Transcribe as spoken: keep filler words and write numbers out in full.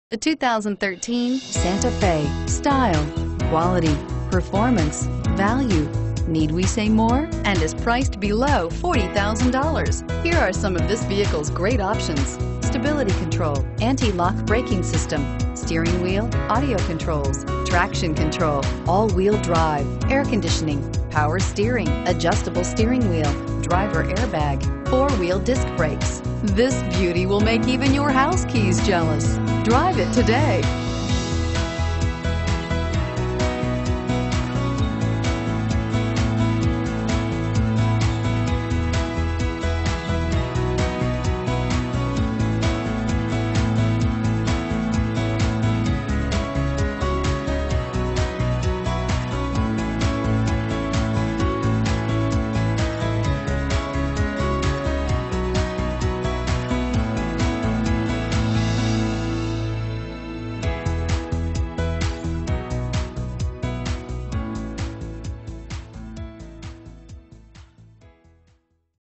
The two thousand thirteen Santa Fe. Style, quality, performance, value. Need we say more? And is priced below forty thousand dollars. Here are some of this vehicle's great options: stability control, anti-lock braking system, steering wheel audio controls, traction control, all-wheel drive, air conditioning, power steering, adjustable steering wheel, driver airbag, four-wheel disc brakes. This beauty will make even your house keys jealous. Drive it today.